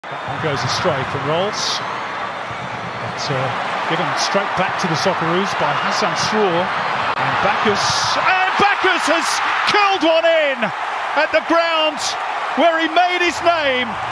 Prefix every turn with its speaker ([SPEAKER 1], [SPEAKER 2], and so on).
[SPEAKER 1] That one goes astray from Rolls. But given straight back to the Socceroos by Hassan Sroor. And Baccus has curled one in at the ground where he made his name.